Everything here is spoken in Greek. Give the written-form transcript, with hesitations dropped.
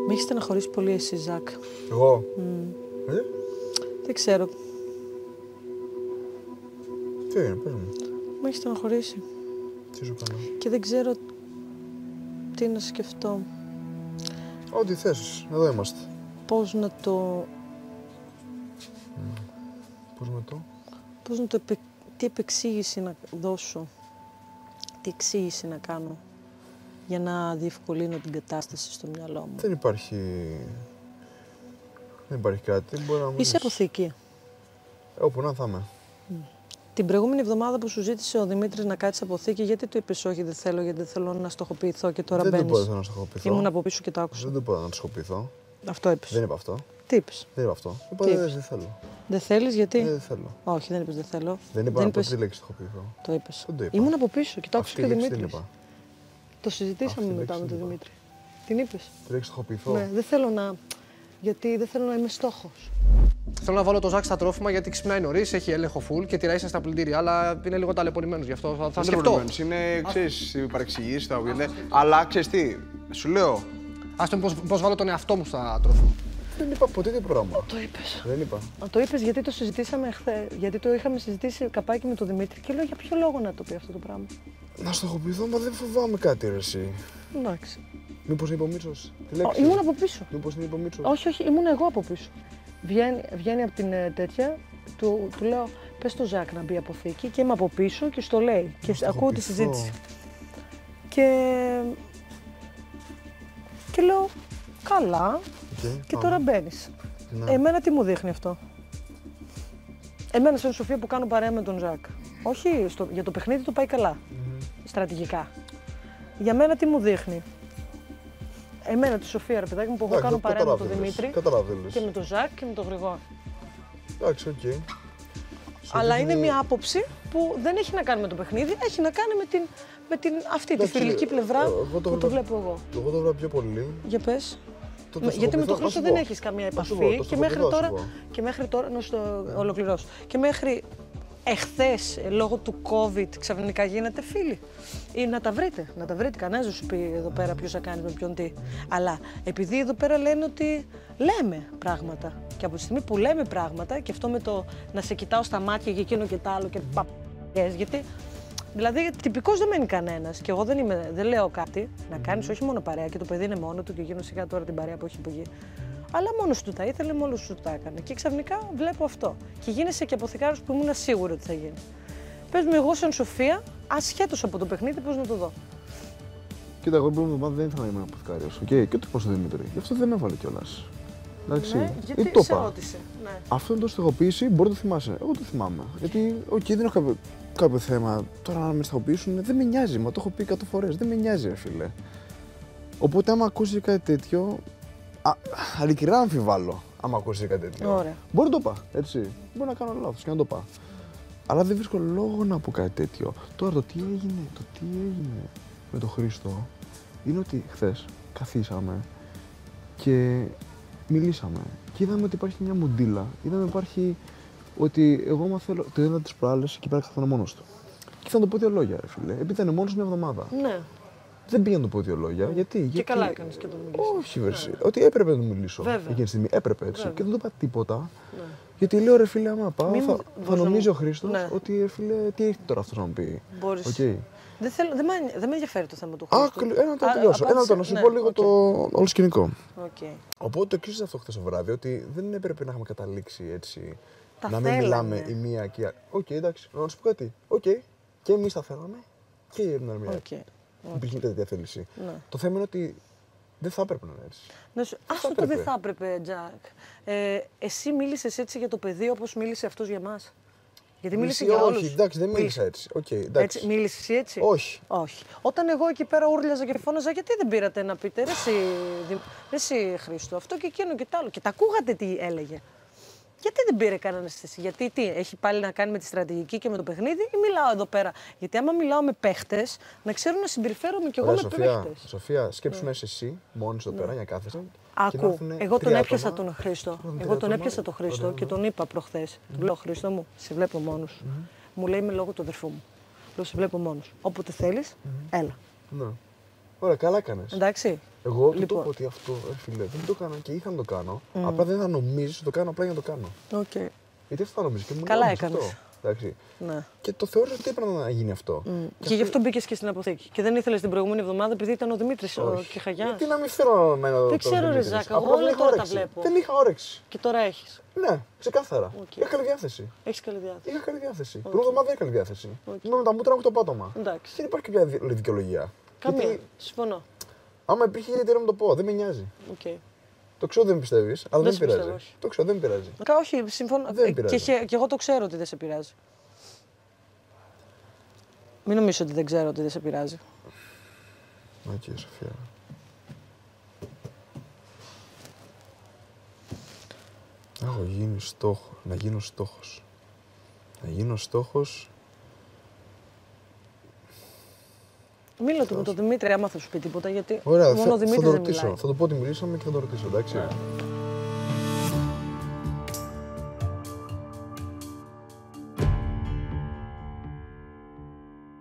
Με έχει στεναχωρήσει πολύ εσύ, Ζακ. Εγώ. Δεν ξέρω. Τι έγινε, πες μου. Με έχει στεναχωρήσει. Τι σου κάνω. Και δεν ξέρω τι να σκεφτώ. Ό,τι θες, εδώ είμαστε. Πώς να το... Τι επεξήγηση να δώσω. Τι εξήγηση να κάνω. Για να διευκολύνω την κατάσταση στο μυαλό μου. Δεν υπάρχει κάτι. Μπορεί να μου Είσαι αποθήκη. Όπου να θα είμαι. Την προηγούμενη εβδομάδα που σου ζήτησε ο Δημήτρης να κάτσεις αποθήκη, γιατί του είπες όχι, δεν θέλω, γιατί δεν θέλω να στοχοποιηθώ και τώρα μπαίνεις. Δεν το είπα να στοχοποιηθώ. Ήμουν από πίσω και το άκουσα. Δεν το είπα να στοχοποιηθώ. Αυτό είπες. Δεν είπα αυτό. Τι είπες. Δεν είπα αυτό. Είπα δεν θέλω. Δεν θέλεις γιατί. Δεν θέλω. Όχι, δεν είπες δεν θέλω. Δεν είπα να πω τη λέξη στοχοποιηθώ. Το είπες. Δεν το είπα. Ήμουν από πίσω και το άκουσα και ο Αυτή Δημήτρης. Το συζητήσαμε μετά με τον Δημήτρη. Την είπες. Τη λέξη στοχοποιηθώ. Ναι, δεν θέλω να. Γιατί δεν θέλω να είμαι στόχος. Θέλω να βάλω το Ζακ στα τρόφιμα γιατί ξυπνάει νωρίς, έχει έλεγχο full και τυραΐσαι στα πλυντήρια. Αλλά είναι λίγο ταλαιπωρημένος, γι' αυτό θα σκεφτώ. Είναι, ξέρεις, οι παρεξηγήσεις θα βγαίνουν. Αλλά ξέρεις τι, σου λέω. Ας πούμε πώς βάλω τον εαυτό μου στα τρόφιμα. Δεν είπα ποτέ τι πράγμα. Το είπες. Δεν είπα. Το είπες γιατί το συζητήσαμε χθες. Γιατί το είχαμε συζητήσει καπάκι με τον Δημήτρη και λέω για ποιο λόγο να το πει αυτό το πράγμα. Να στοχοποιηθώ, μα δεν φοβάμαι κάτι ρε εσύ. Εντάξει. Μήπως είναι υπομίτσος. Ήμουν από πίσω. Μήπως είναι υπομίτσος. Όχι, ήμουν εγώ από πίσω. Βγαίνει από την τέτοια, του λέω πες στο Ζακ να μπει αποθήκη και είμαι από πίσω και στο λέει. Και ακούω τη συζήτηση. Και λέω καλά και τώρα μπαίνεις. Εμένα τι μου δείχνει αυτό. Εμένα σαν Σοφία που κάνω παρέα με τον Ζακ. Όχι, για το παιχνίδι του πάει καλά. Στρατηγικά. Για μένα τι μου δείχνει. Εμένα τη Σοφία, ρε παιδάκι μου, που εγώ κάνω παρέα με τον Δημήτρη και με τον Ζακ και με τον Γρηγόρη. Εντάξει, οκ. Αλλά είναι μια άποψη που δεν έχει να κάνει με το παιχνίδι, έχει να κάνει με την αυτή τη φιλική πλευρά που το βλέπω εγώ. Εγώ το βλέπω πιο πολύ. Για πες. Γιατί με τον Χρήστο δεν έχεις καμία επαφή και μέχρι τώρα, να στο ολοκληρώσω, και μέχρι εχθές λόγω του COVID ξαφνικά γίνατε φίλοι. Ή να τα βρείτε, κανένας δεν σου πει εδώ πέρα ποιος θα κάνει με ποιον τι. Αλλά επειδή εδώ πέρα λένε ότι λέμε πράγματα και από τη στιγμή που λέμε πράγματα και αυτό με το να σε κοιτάω στα μάτια και εκείνο και τ' άλλο και παπαγές, γιατί δηλαδή τυπικός δεν μένει κανένας και εγώ δεν λέω κάτι να κάνεις όχι μόνο παρέα και το παιδί είναι μόνο του και γίνω σιγά τώρα την παρέα που έχει που γίνει. Αλλά μόνος του τα ήθελε, μόνος του τα έκανε. Και ξαφνικά βλέπω αυτό. Και γίνεσαι και αποθηκάριος που ήμουν σίγουρη ότι θα γίνει. Πες μου, εγώ σαν Σοφία, ασχέτως από το παιχνίδι, πώς να το δω. Κοίτα, εγώ την εβδομάδα δεν ήθελα να είμαι αποθηκάριος. Και ούτε προς τον Δημήτρη. Γι' αυτό δεν με έβαλε κιόλας. Εντάξει. Ναι, γιατί σε ρώτησε. Ναι. Αυτό είναι το στοχοποίηση, μπορεί να το θυμάσαι. Εγώ το θυμάμαι. Γιατί, δεν έχω κάποιο θέμα. Τώρα να με στοχοποιήσουν δεν με νοιάζει. Μα το έχω πει 100 φορές. Δεν με νοιάζει, φίλε. Οπότε, άμα ακούσει κάτι τέτοιο. Ειλικρινά να αμφιβάλλω, άμα ακούσει κάτι τέτοιο. Ωραία. Μπορεί να το πά, έτσι. Μπορεί να κάνω λάθος και να το πά. Αλλά δεν βρίσκω λόγο να πω κάτι τέτοιο. Τώρα το τι έγινε με τον Χρήστο είναι ότι χθες καθίσαμε και μιλήσαμε και είδαμε ότι υπάρχει μια μοντίλα. Είδαμε υπάρχει ότι εγώ άμα θέλω. Το είδα τις προάλλες εκεί πέρα καθόνα μόνος του. Και θα του πω δύο λόγια, ρε φίλε. Επειδή ήταν μόνος μια εβδομάδα. Ναι. Δεν πήγα να του πω δύο λόγια. Γιατί. Καλά έκανες και τον μιλήσεις. Όχι, βερσί. Ότι έπρεπε να του μιλήσω. Βέβαια. Εκείνη τη στιγμή έπρεπε έτσι. Βέβαια. Και δεν του είπα τίποτα. Ναι. Γιατί λέω ρε φίλε, άμα πάω, θα νομίζει ο Χρήστος ναι. ότι ρε φίλε, τι έχει τώρα αυτό να μου πει. Μπορείς. Okay. Δεν με ενδιαφέρει το θέμα του Χρήστου. Ένα το τελειώσω. Να σου πω λίγο το όλο σκηνικό. Okay. Οπότε το εξήγησα αυτό χθες το βράδυ, ότι δεν έπρεπε να έχουμε καταλήξει έτσι. Τα να μην μιλάμε η μία και η άλλη. Οκ, εντάξει, να σου πω κάτι. Οκ, και εμείς τα θέλαμε και η Ερμηνεία. Υπήρχε τέτοια θέληση. Ναι. Το θέμα είναι ότι δεν θα έπρεπε να είναι έτσι. Άστο το δεν θα έπρεπε, Τζακ. Εσύ μίλησες έτσι για το παιδί όπως μίλησε αυτός για μας. Γιατί μίλησε για όλους. Όχι, εντάξει, δεν μίλησα έτσι. Okay, έτσι. Μίλησες εσύ έτσι. Όχι. Όταν εγώ εκεί πέρα ούρλιαζα και φώναζα, γιατί δεν πήρατε να πείτε, ρε εσύ Χρήστο, αυτό και εκείνο και τ' άλλο. Και τα ακούγατε τι έλεγε. Γιατί δεν πήρε κανένα θέση, γιατί τι, έχει πάλι να κάνει με τη στρατηγική και με το παιχνίδι, ή μιλάω εδώ πέρα. Γιατί άμα μιλάω με παίχτες, να ξέρω να συμπεριφέρομαι κι εγώ με παίχτες. Σοφία, σκέψου να είσαι εσύ μόνη εδώ πέρα για κάθεσαι. Άκου, εγώ τον έπιασα τον Χρήστο. Εγώ τον έπιασα τον Χρήστο και τον είπα προχθές. Του λέω, Χρήστο μου, σε βλέπω μόνος. Μου λέει, είμαι λόγω του αδερφού μου. Λέω, σε βλέπω μόνος. Όποτε θέλεις, έλα. Ωραία, καλά έκανες. Εντάξει. Εγώ του το πω ότι αυτό, φίλε, δεν το έκανα και είχα να το κάνω. Απλά δεν θα νομίζεις ότι το κάνω απλά για να το κάνω. Okay. Γιατί αυτό θα νομίζεις και μου καλά έκανες. Εντάξει. Ναι. Και το θεώρησα ότι έπρεπε να γίνει αυτό. Και γι' αυτό μπήκες και στην αποθήκη. Και δεν ήθελες την προηγούμενη εβδομάδα επειδή ήταν ο Δημήτρης ο Κεχαγιάς. Γιατί να μην φέρω εμένα δεν ξέρω, ρε Ζάκα, εγώ όλα τώρα τα βλέπω. Δεν είχα όρεξη. Και τώρα έχεις. Ναι, ξεκάθαρα. Είχα καλή διάθεση. Έχεις καλή διάθεση. Είχα καλή διάθεση. Την εβδομάδα δεν είχα καλή διάθεση. Με τα μούτρα μου το πάτωμα. Εντάξει. Δεν υπάρχει κάποια δικαιολογία. Καμία. Συμφωνώ. Άμα υπήρχε, γιατί να μου το πω, δεν με νοιάζει. Okay. Το ξέρω δεν πιστεύεις, αλλά δεν πειράζει. Το ξέρω, δεν πειράζει. Όχι, συμφωνώ. Και εγώ το ξέρω ότι δεν σε πειράζει. Μην νομίζεις ότι δεν ξέρω ότι δεν σε πειράζει. Οκ, Σοφία. Έχω γίνει στόχο, να γίνω στόχος. Να γίνω στόχος. Μίλα του με τον Δημήτρη, άμα θα σου πει τίποτα, γιατί ωραία, μόνο ο Δημήτρης δεν μιλάει. Θα το πω ότι μιλήσαμε και θα το ρωτήσω, εντάξει.